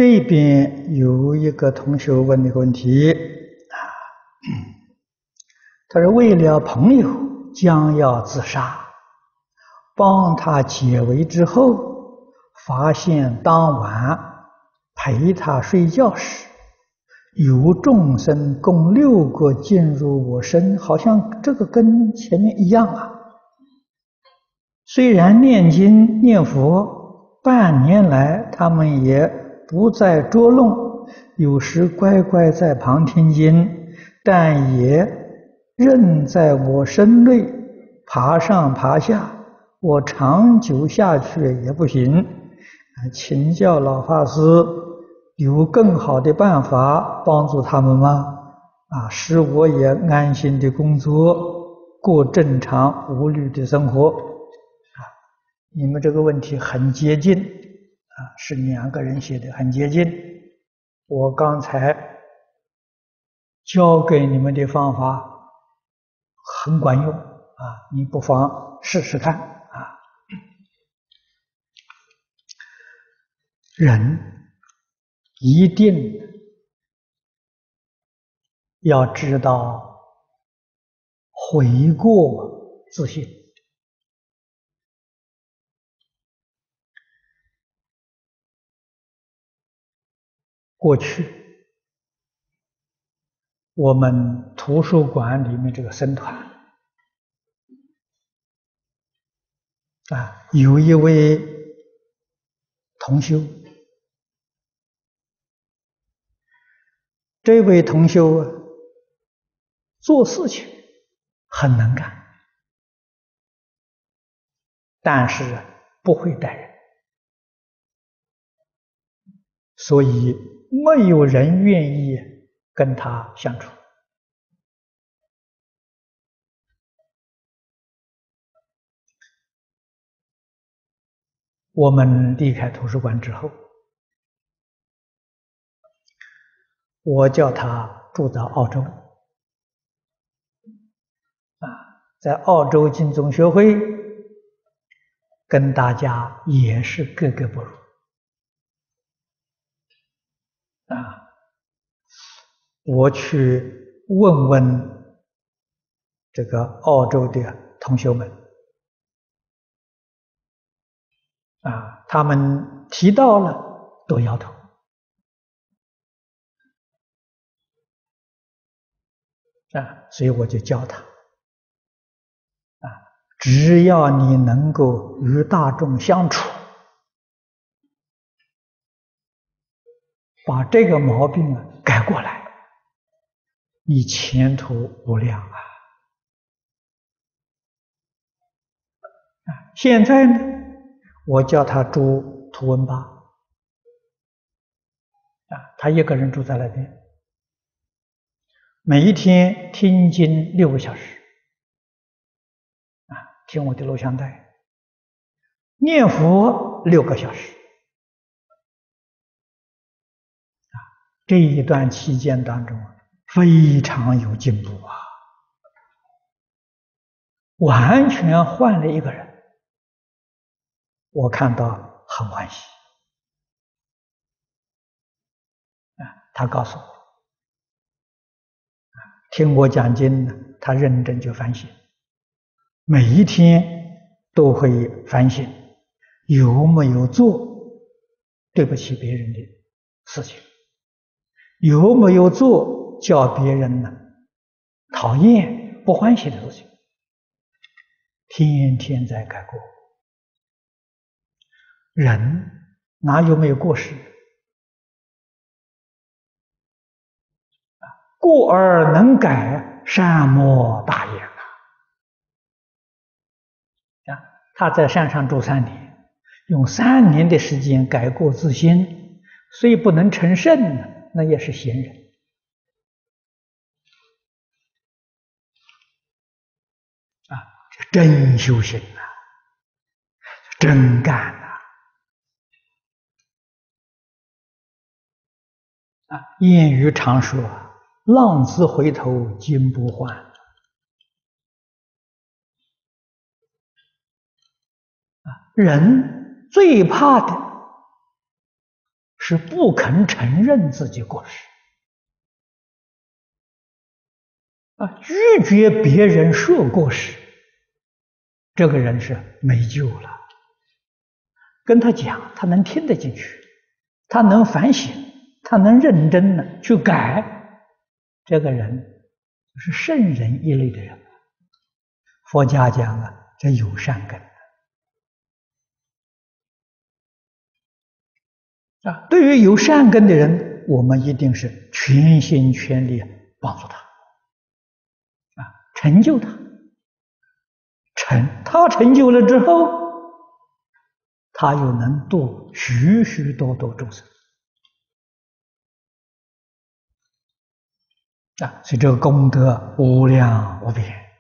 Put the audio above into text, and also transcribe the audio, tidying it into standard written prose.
这边有一个同学问那个问题啊，他说为了朋友将要自杀，帮他解围之后，发现当晚陪他睡觉时，有众生共6个进入我身，好像这个跟前面一样啊。虽然念经念佛半年来，他们也不再捉弄，有时乖乖在旁听经，但也仍在我身内爬上爬下，我长久下去也不行。请教老法师，有更好的办法帮助他们吗？使我也安心的工作，过正常无虑的生活。你们这个问题很接近是2个人写的，很接近。我刚才教给你们的方法很管用你不妨试试看人一定要知道悔过自新。过去我们图书馆里面这个僧团有一位同修，这位同修做事情很能干，但是不会待人，所以没有人愿意跟他相处。我们离开图书馆之后，我叫他住到澳洲在澳洲净宗学会跟大家也是格格不入我去问问这个澳洲的同学们他们提到了都摇头所以我就教他只要你能够与大众相处，把这个毛病改过来，你前途无量现在呢，我叫他住图文巴他一个人住在那边，每一天听经6个小时听我的录像带，念佛6个小时这一段期间当中非常有进步完全换了一个人，我看到很欢喜他告诉我听我讲经呢，他认真就反省，每一天都会反省有没有做对不起别人的事情，有没有做叫别人讨厌不欢喜的事情，天天在改过。人哪有没有过失？过而能改，善莫大焉他在山上住3年，用3年的时间改过自新，虽不能成圣那也是贤人真修行真干谚语常说浪子回头金不换人最怕的是不肯承认自己过失拒绝别人说过失，这个人是没救了。跟他讲，他能听得进去，他能反省，他能认真的去改，这个人就是圣人一类的人。佛家讲这有善根对于有善根的人，我们一定是全心全力帮助他成就他。他成就了之后，他又能度许许多多众生所以这个功德无量无边。